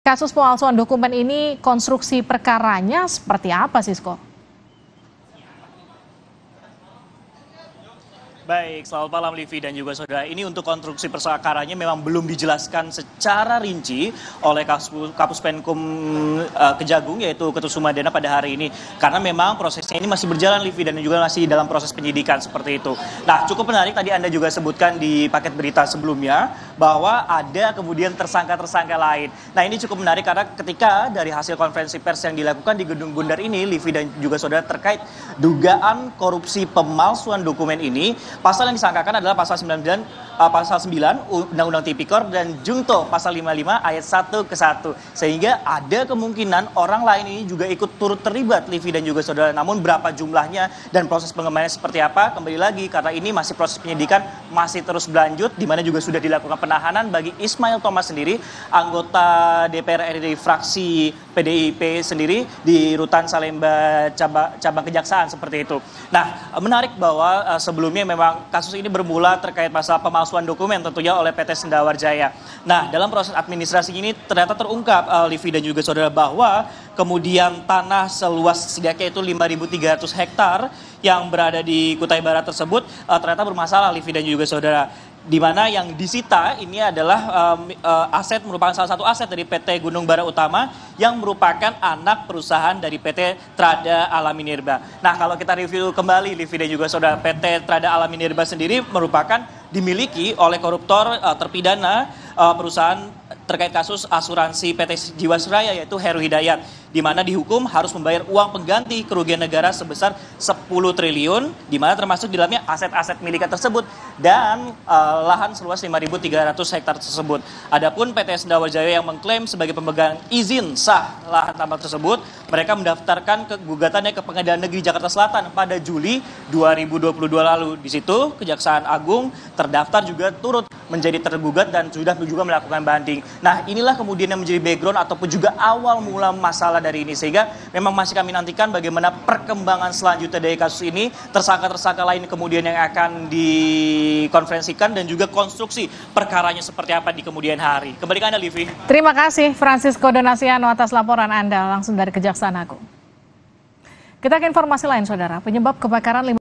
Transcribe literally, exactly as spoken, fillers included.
Kasus pemalsuan dokumen ini konstruksi perkaranya seperti apa, Sisko? Baik, selamat malam Livi dan juga saudara. Ini untuk konstruksi perkaranya memang belum dijelaskan secara rinci oleh Kapus Penkum uh, Kejagung yaitu Ketut Sumadana pada hari ini. Karena memang prosesnya ini masih berjalan Livi dan juga masih dalam proses penyidikan seperti itu. Nah, cukup menarik tadi Anda juga sebutkan di paket berita sebelumnya bahwa ada kemudian tersangka-tersangka lain. Nah, ini cukup menarik karena ketika dari hasil konferensi pers yang dilakukan di Gedung Bundar ini, Livi dan juga saudara, terkait dugaan korupsi pemalsuan dokumen ini, pasal yang disangkakan adalah pasal sembilan puluh sembilan, uh, pasal sembilan Undang-Undang Tipikor dan Junto pasal lima puluh lima ayat satu ke satu. Sehingga ada kemungkinan orang lain ini juga ikut turut terlibat, Livi dan juga saudara. Namun berapa jumlahnya dan proses pengembangannya seperti apa, kembali lagi karena ini masih proses penyidikan, masih terus berlanjut, di mana juga sudah dilakukan penahanan bagi Ismail Thomas sendiri, anggota D P R R I fraksi P D I P sendiri di Rutan Salemba cabang, cabang kejaksaan seperti itu. Nah, menarik bahwa uh, sebelumnya memang kasus ini bermula terkait masalah pemalsuan dokumen tentunya oleh P T Sendawar Jaya. Nah, dalam proses administrasi ini ternyata terungkap uh, Livi dan juga saudara bahwa kemudian tanah seluas setidaknya itu lima ribu tiga ratus hektar yang berada di Kutai Barat tersebut uh, ternyata bermasalah Livi dan juga saudara. Di mana yang disita ini adalah um, uh, aset merupakan salah satu aset dari P T Gunung Bara Utama yang merupakan anak perusahaan dari P T Trada Alam Minerba. Nah, kalau kita review kembali Livi dan juga saudara, P T Trada Alam Minerba sendiri merupakan dimiliki oleh koruptor uh, terpidana uh, perusahaan terkait kasus asuransi P T Jiwasraya yaitu Heru Hidayat, di mana dihukum harus membayar uang pengganti kerugian negara sebesar sepuluh triliun, di mana termasuk di dalamnya aset-aset miliknya tersebut dan uh, lahan seluas lima ribu tiga ratus hektar tersebut. Adapun P T Sendawar Jaya yang mengklaim sebagai pemegang izin sah lahan tambang tersebut, mereka mendaftarkan ke gugatannya ke Pengadilan Negeri Jakarta Selatan pada Juli dua ribu dua puluh dua lalu. Di situ Kejaksaan Agung terdaftar juga turut menjadi tergugat dan sudah juga melakukan banding. Nah, inilah kemudian yang menjadi background ataupun juga awal mula masalah dari ini, sehingga memang masih kami nantikan bagaimana perkembangan selanjutnya dari kasus ini, tersangka-tersangka lain kemudian yang akan dikonferensikan dan juga konstruksi perkaranya seperti apa di kemudian hari. Kembali ke Anda, Livi. Terima kasih Francisco Donasiano atas laporan Anda langsung dari Kejaksaan Agung. Kita ke informasi lain, saudara. Penyebab kebakaran